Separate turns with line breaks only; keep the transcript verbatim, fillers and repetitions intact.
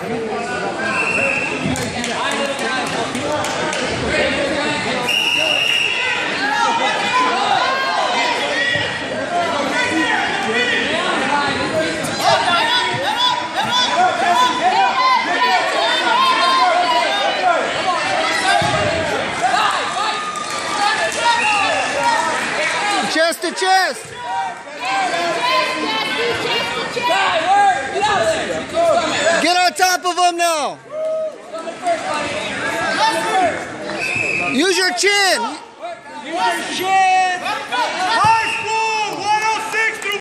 Chest to chest. Get on top of him now. Use your chin. Use your chin.